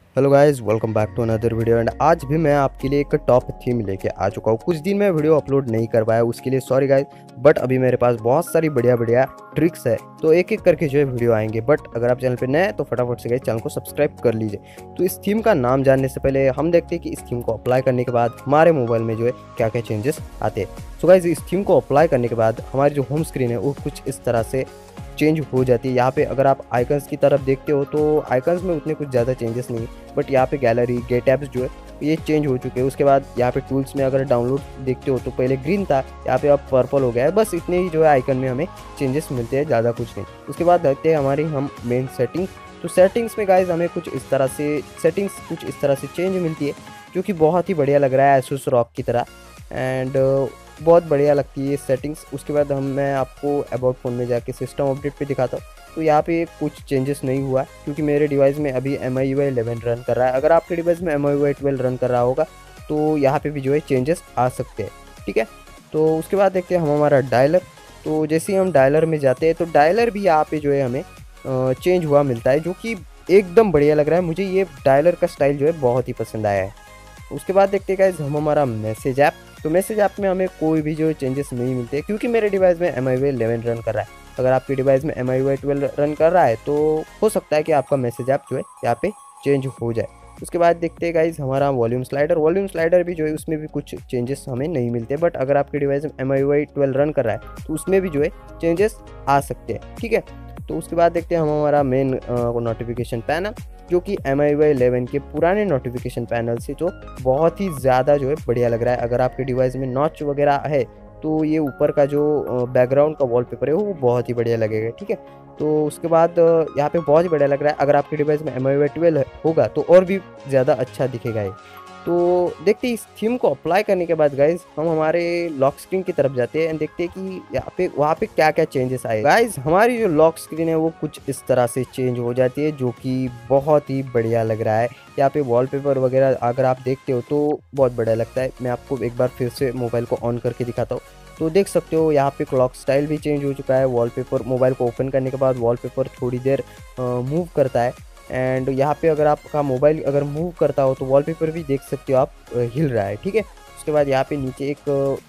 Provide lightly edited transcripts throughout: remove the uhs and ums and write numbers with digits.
Hello guys, welcome back to another video. And आज भी मैं आपके लिए एक टॉप थीम लेके आ चुका हूँ। कुछ दिन मैं वीडियो अपलोड नहीं कर पाया, उसके लिए सॉरी गाइस। बट अभी मेरे पास बहुत सारी बढ़िया बढ़िया ट्रिक्स है, तो एक एक करके जो है वीडियो आएंगे। बट अगर आप चैनल पे नए हैं तो फटाफट से गाइस चैनल को सब्सक्राइब कर लीजिए। तो इस थीम का नाम जानने से पहले हम देखते हैं कि इस थीम को अप्लाई करने के बाद हमारे मोबाइल में जो है क्या क्या चेंजेस आते हैं। सो गाइस, इस थीम को अप्लाई करने के बाद हमारी जो होम स्क्रीन है वो कुछ इस तरह से चेंज हो जाती है। यहाँ पे अगर आप आइकन्स की तरफ देखते हो तो आइकन्स में उतने कुछ ज़्यादा चेंजेस नहीं, बट यहाँ पे गैलरी गेट ऐप्स जो है ये चेंज हो चुके हैं। उसके बाद यहाँ पे टूल्स में अगर डाउनलोड देखते हो तो पहले ग्रीन था, यहाँ पे अब पर्पल हो गया है। बस इतने ही जो है आइकन में हमें चेंजेस मिलते हैं, ज़्यादा कुछ नहीं। उसके बाद देखते हैं हमारी हम मेन सेटिंग्स। तो सेटिंग्स में गाइज हमें कुछ इस तरह से चेंज मिलती है, जो कि बहुत ही बढ़िया लग रहा है एसुस रॉक की तरह। एंड बहुत बढ़िया लगती है ये सेटिंग्स। उसके बाद मैं आपको अबाउट फ़ोन में जाके सिस्टम अपडेट पे दिखाता हूँ। तो यहाँ पे कुछ चेंजेस नहीं हुआ, क्योंकि मेरे डिवाइस में अभी MIUI 11 रन कर रहा है। अगर आपके डिवाइस में MIUI 12 रन कर रहा होगा तो यहाँ पे भी जो है चेंजेस आ सकते हैं, ठीक है। तो उसके बाद देखते हैं हम हमारा डायलर। तो जैसे ही हम डायलर में जाते हैं तो डायलर भी यहाँ पे जो है हमें चेंज हुआ मिलता है, जो कि एकदम बढ़िया लग रहा है। मुझे ये डायलर का स्टाइल जो है बहुत ही पसंद आया है। उसके बाद देखते हैं गाइस हम हमारा मैसेज ऐप। तो मैसेज ऐप में हमें कोई भी जो चेंजेस नहीं मिलते, क्योंकि मेरे डिवाइस में MIUI 11 रन कर रहा है। अगर आपके डिवाइस में MIUI 12 रन कर रहा है तो हो सकता है कि आपका मैसेज ऐप जो है यहाँ पे चेंज हो जाए। उसके बाद देखते हैं गाइस हमारा वॉल्यूम स्लाइडर भी जो है उसमें भी कुछ चेंजेस हमें नहीं मिलते, बट अगर आपके डिवाइस में MIUI 12 रन कर रहा है तो उसमें भी जो है चेंजेस आ सकते हैं, ठीक है। तो उसके बाद देखते हैं हम हमारा मेन नोटिफिकेशन पैनल, जो कि MIUI 11 के पुराने नोटिफिकेशन पैनल से जो बहुत ही ज़्यादा जो है बढ़िया लग रहा है। अगर आपके डिवाइस में नॉच वगैरह है तो ये ऊपर का जो बैकग्राउंड का वॉलपेपर है वो बहुत ही बढ़िया लगेगा, ठीक है। तो उसके बाद यहाँ पे बहुत ही बढ़िया लग रहा है। अगर आपके डिवाइस में MIUI 12 होगा तो और भी ज़्यादा अच्छा दिखेगा ये। तो देखते हैं इस थीम को अप्लाई करने के बाद गाइज हम हमारे लॉक स्क्रीन की तरफ जाते हैं एंड देखते हैं कि यहाँ पे वहाँ पे क्या क्या चेंजेस आए। गाइज हमारी जो लॉक स्क्रीन है वो कुछ इस तरह से चेंज हो जाती है, जो कि बहुत ही बढ़िया लग रहा है। यहाँ पे वॉलपेपर वगैरह अगर आप देखते हो तो बहुत बढ़िया लगता है। मैं आपको एक बार फिर से मोबाइल को ऑन करके दिखाता हूँ। तो देख सकते हो यहाँ पे क्लॉक स्टाइल भी चेंज हो चुका है। वॉलपेपर मोबाइल को ओपन करने के बाद वॉलपेपर थोड़ी देर मूव करता है। एंड यहाँ पे अगर आपका मोबाइल अगर मूव करता हो तो वॉलपेपर भी देख सकते हो आप हिल रहा है, ठीक है। उसके बाद यहाँ पे नीचे एक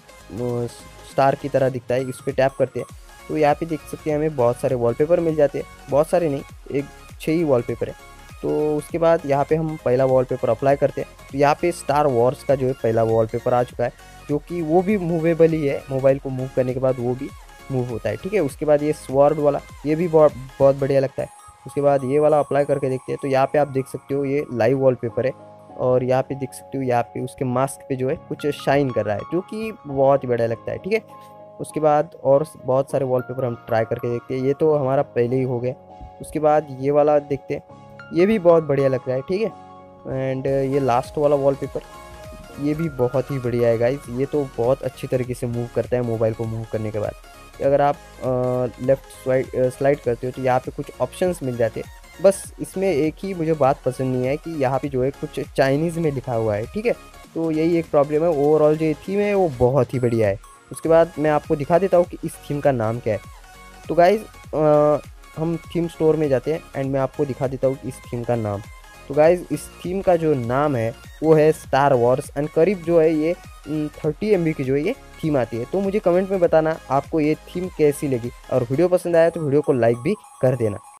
स्टार की तरह दिखता है, इस पर टैप करते हैं तो यहाँ पे देख सकते हैं हमें बहुत सारे वॉलपेपर मिल जाते हैं। बहुत सारे नहीं, एक 6 ही वॉलपेपर है। तो उसके बाद यहाँ पे हम पहला वॉलपेपर अप्लाई करते हैं। तो यहाँ पे स्टार वॉर्स का जो है पहला वॉलपेपर आ चुका है, जो कि वो भी मूवेबल ही है। मोबाइल को मूव करने के बाद वो भी मूव होता है, ठीक है। उसके बाद ये स्वॉर्ड वाला, ये भी बहुत बहुत बढ़िया लगता है। उसके बाद ये वाला अप्लाई करके देखते हैं। तो यहाँ पे आप देख सकते हो ये लाइव वॉलपेपर है, और यहाँ पे देख सकते हो यहाँ पे उसके मास्क पे जो है कुछ शाइन कर रहा है, जो कि बहुत ही बढ़िया लगता है, ठीक है। उसके बाद और बहुत सारे वॉलपेपर हम ट्राई करके देखते हैं। ये तो हमारा पहले ही हो गया। उसके बाद ये वाला देखते हैं, ये भी बहुत बढ़िया लग रहा है, ठीक है। एंड ये लास्ट वाला वॉलपेपर, ये भी बहुत ही बढ़िया है गाइस। ये तो बहुत अच्छी तरीके से मूव करता है मोबाइल को मूव करने के बाद। अगर आप लेफ़्ट स्लाइड करते हो तो यहाँ पे कुछ ऑप्शंस मिल जाते हैं। बस इसमें एक ही मुझे बात पसंद नहीं है कि यहाँ पे जो है कुछ चाइनीज़ में लिखा हुआ है, ठीक है। तो यही एक प्रॉब्लम है। ओवरऑल जो थीम है वो बहुत ही बढ़िया है। उसके बाद मैं आपको दिखा देता हूँ कि इस थीम का नाम क्या है। तो गाइज़ हम थीम स्टोर में जाते हैं एंड मैं आपको दिखा देता हूँ इस थीम का नाम। तो गाइज़ इस थीम का जो नाम है वो है स्टार वॉर्स। एंड करीब जो है ये 30 MB की जो है ये थीम आती है। तो मुझे कमेंट में बताना आपको ये थीम कैसी लगी, और वीडियो पसंद आया तो वीडियो को लाइक भी कर देना।